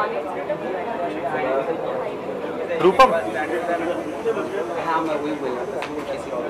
रूपम हाँ मैं वही बोल रहा था किसी और।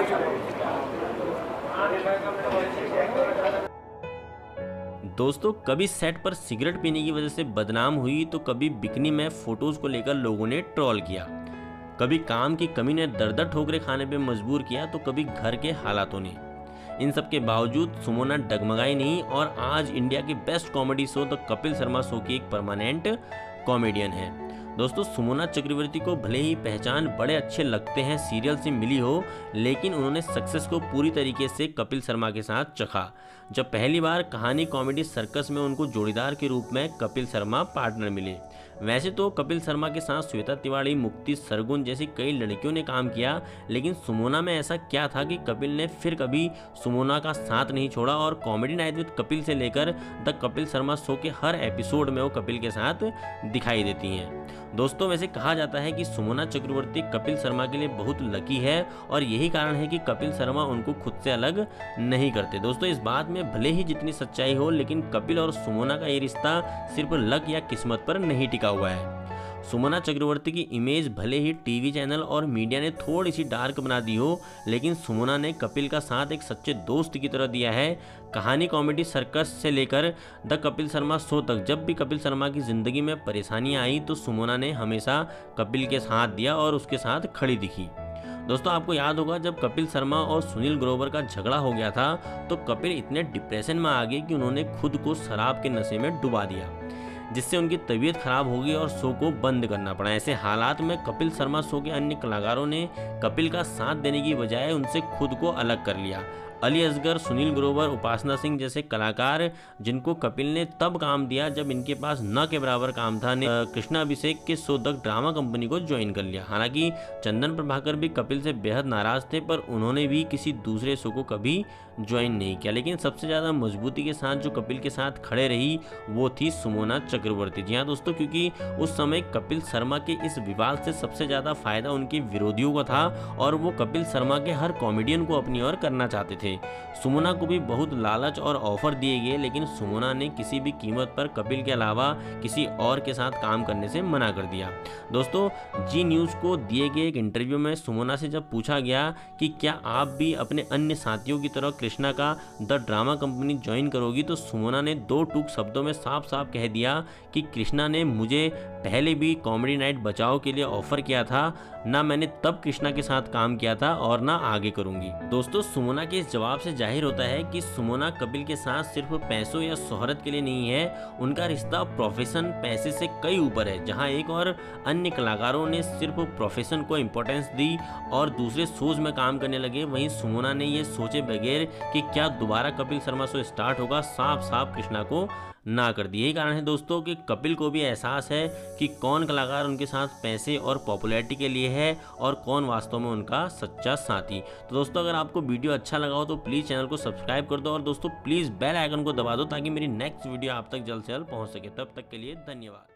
दोस्तों, कभी सेट पर सिगरेट पीने की वजह से बदनाम हुई तो कभी बिकनी में फोटोज को लेकर लोगों ने ट्रोल किया, कभी काम की कमी ने दर-दर ठोकरें खाने पे मजबूर किया तो कभी घर के हालातों ने। इन सब के बावजूद सुमोना डगमगाई नहीं और आज इंडिया के best comedy show the Kapil Sharma show की एक परमानेंट कॉमेडियन है। दोस्तों, सुमोना चक्रवर्ती को भले ही पहचान बड़े अच्छे लगते हैं सीरियल से मिली हो, लेकिन उन्होंने सक्सेस को पूरी तरीके से कपिल शर्मा के साथ चखा जब पहली बार कहानी कॉमेडी सर्कस में उनको जोड़ीदार के रूप में कपिल शर्मा पार्टनर मिले। वैसे तो कपिल शर्मा के साथ श्वेता तिवारी, मुक्ति सरगुन जैसी कई लड़कियों ने काम किया, लेकिन सुमोना में ऐसा क्या था कि कपिल ने फिर कभी सुमोना का साथ नहीं छोड़ा और कॉमेडी नाइट विद कपिल से लेकर द कपिल शर्मा शो के हर एपिसोड में वो कपिल के साथ दिखाई देती हैं। दोस्तों, वैसे कहा जाता है कि सुमोना चक्रवर्ती कपिल शर्मा के लिए बहुत लकी है और यही कारण है कि कपिल शर्मा उनको खुद से अलग नहीं करते। दोस्तों, इस बात में भले ही जितनी सच्चाई हो, लेकिन कपिल और सुमोना का ये रिश्ता सिर्फ लक या किस्मत पर नहीं टिका हुआ है। सुमोना चक्रवर्ती की इमेज भले ही टीवी चैनल और मीडिया ने थोड़ी सी डार्क बना दी हो, लेकिन सुमोना ने कपिल का साथ एक सच्चे दोस्त की तरह दिया है। कहानी कॉमेडी सर्कस से लेकर द कपिल शर्मा शो तक जब भी कपिल शर्मा की ज़िंदगी में परेशानियां आई तो सुमोना ने हमेशा कपिल के साथ दिया और उसके साथ खड़ी दिखी। दोस्तों, आपको याद होगा जब कपिल शर्मा और सुनील ग्रोवर का झगड़ा हो गया था तो कपिल इतने डिप्रेशन में आ गए कि उन्होंने खुद को शराब के नशे में डुबा दिया, जिससे उनकी तबीयत खराब हो गई और शो को बंद करना पड़ा। ऐसे हालात में कपिल शर्मा शो के अन्य कलाकारों ने कपिल का साथ देने की बजाय उनसे खुद को अलग कर लिया। अली असगर, सुनील ग्रोवर, उपासना सिंह जैसे कलाकार जिनको कपिल ने तब काम दिया जब इनके पास न के बराबर काम था, ने कृष्णा अभिषेक के शो द ड्रामा कंपनी को ज्वाइन कर लिया। हालांकि चंदन प्रभाकर भी कपिल से बेहद नाराज थे, पर उन्होंने भी किसी दूसरे शो को कभी ज्वाइन नहीं किया। लेकिन सबसे ज़्यादा मजबूती के साथ जो कपिल के साथ खड़े रही वो थी सुमोना चक्रवर्ती। जी हाँ दोस्तों, क्योंकि उस समय कपिल शर्मा के इस विवाद से सबसे ज़्यादा फायदा उनके विरोधियों का था और वो कपिल शर्मा के हर कॉमेडियन को अपनी ओर करना चाहते थे। सुमोना को भी बहुत लालच और ऑफर दिए गए, लेकिन सुमोना ने किसी भी कीमत पर कपिल के अलावा किसी और के साथ काम करने से मना कर दिया। दोस्तों, जी न्यूज़ को दिए गए एक इंटरव्यू में सुमोना से जब पूछा गया कि क्या आप भी अपने अन्य साथियों की तरह कृष्णा का द ड्रामा कंपनी ज्वाइन करोगी, तो सुमोना ने दो टूक शब्दों में साफ साफ कह दिया कि कृष्णा ने मुझे पहले भी कॉमेडी नाइट बचाओ के लिए ऑफर किया था, ना मैंने तब कृष्णा के साथ काम किया था और ना आगे करूंगी। दोस्तों, सुमोना के इस जवाब से जाहिर होता है कि सुमोना कपिल के साथ सिर्फ पैसों या शोहरत के लिए नहीं है, उनका रिश्ता प्रोफेशन पैसे से कई ऊपर है। जहां एक और अन्य कलाकारों ने सिर्फ प्रोफेशन को इम्पोर्टेंस दी और दूसरे शोज में काम करने लगे, वहीं सुमोना ने ये सोचे बगैर कि क्या दोबारा कपिल शर्मा शो स्टार्ट होगा, साफ साफ कृष्णा को ना कर दी। यही कारण है दोस्तों कि कपिल को भी एहसास है कि कौन कलाकार उनके साथ पैसे और पॉपुलैरिटी के लिए है और कौन वास्तव में उनका सच्चा साथी। तो दोस्तों, अगर आपको वीडियो अच्छा लगा हो तो प्लीज़ चैनल को सब्सक्राइब कर दो और दोस्तों प्लीज़ बेल आइकन को दबा दो ताकि मेरी नेक्स्ट वीडियो आप तक जल्द से जल्द पहुंच सके। तब तक के लिए धन्यवाद।